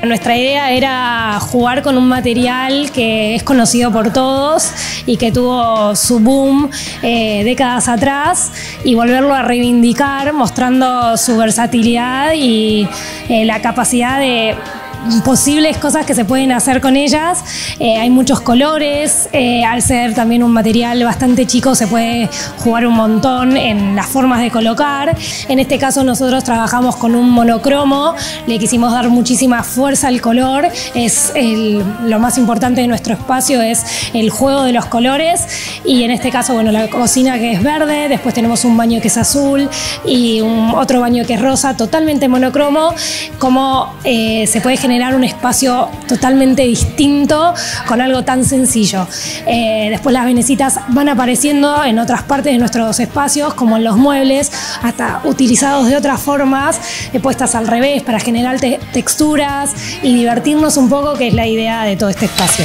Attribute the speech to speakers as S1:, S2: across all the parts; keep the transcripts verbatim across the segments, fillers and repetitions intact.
S1: Nuestra idea era jugar con un material que es conocido por todos y que tuvo su boom eh, décadas atrás y volverlo a reivindicar mostrando su versatilidad y eh, la capacidad de posibles cosas que se pueden hacer con ellas. Eh, hay muchos colores, eh, al ser también un material bastante chico se puede jugar un montón en las formas de colocar. En este caso nosotros trabajamos con un monocromo, le quisimos dar muchísima fuerza al color, es el, lo más importante de nuestro espacio es el juego de los colores y en este caso bueno, la cocina que es verde, después tenemos un baño que es azul y un, otro baño que es rosa, totalmente monocromo, como eh, se puede generar generar un espacio totalmente distinto con algo tan sencillo. Eh, después las venecitas van apareciendo en otras partes de nuestros espacios, como en los muebles, hasta utilizados de otras formas, eh, puestas al revés para generar te texturas y divertirnos un poco, que es la idea de todo este espacio.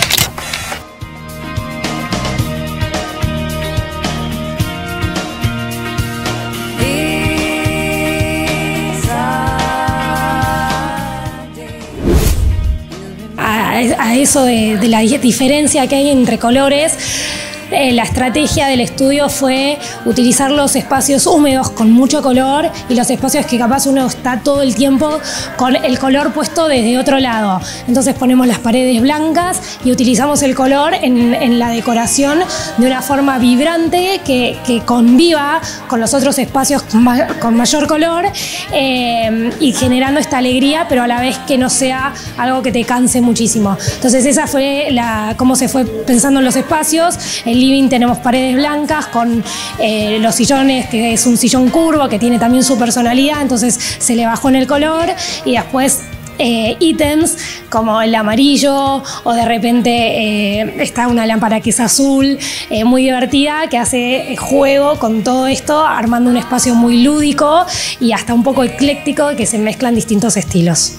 S1: A eso de, de la diferencia que hay entre colores, eh, la estrategia del estudio fue utilizar los espacios húmedos con mucho color y los espacios que capaz uno está todo el tiempo con el color puesto desde otro lado. Entonces ponemos las paredes blancas y utilizamos el color en, en la decoración de una forma vibrante que, que conviva con los otros espacios con, ma con mayor color eh, y generando esta alegría, pero a la vez que no sea algo que te canse muchísimo. Entonces esa fue la, cómo se fue pensando en los espacios. En living tenemos paredes blancas con eh, los sillones, que es un sillón curvo que tiene también su personalidad, entonces se le bajó en el color y después Eh, ítems como el amarillo o de repente eh, está una lámpara que es azul, eh, muy divertida, que hace juego con todo esto, armando un espacio muy lúdico y hasta un poco ecléctico, que se mezclan distintos estilos.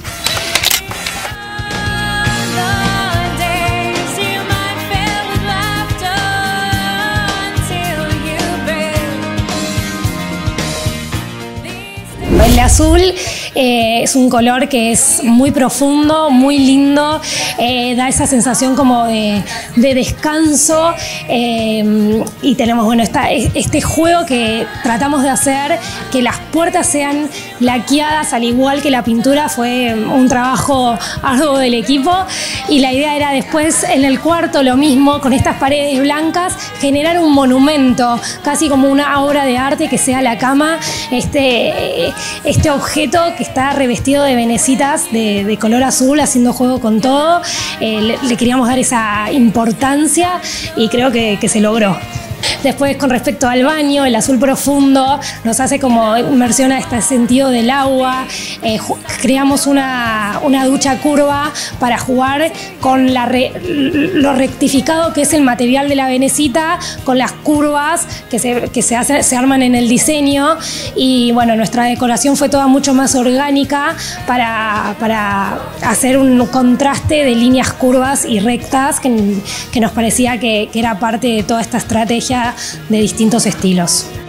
S1: El azul eh, es un color que es muy profundo, muy lindo, eh, da esa sensación como de, de descanso eh, y tenemos bueno, esta, este juego que tratamos de hacer, que las puertas sean laqueadas al igual que la pintura, fue un trabajo arduo del equipo y la idea era después en el cuarto lo mismo, con estas paredes blancas, generar un monumento, casi como una obra de arte que sea la cama, este... este objeto que está revestido de venecitas de, de color azul, haciendo juego con todo. Eh, le, le queríamos dar esa importancia y creo que, que se logró. Después, con respecto al baño, el azul profundo nos hace como inmersión a este sentido del agua. Eh, creamos una, una ducha curva para jugar con la re, lo rectificado que es el material de la venecita, con las curvas que, se, que se, hace, se arman en el diseño. Y bueno, nuestra decoración fue toda mucho más orgánica para, para hacer un contraste de líneas curvas y rectas que, que nos parecía que, que era parte de toda esta estrategia de distintos estilos.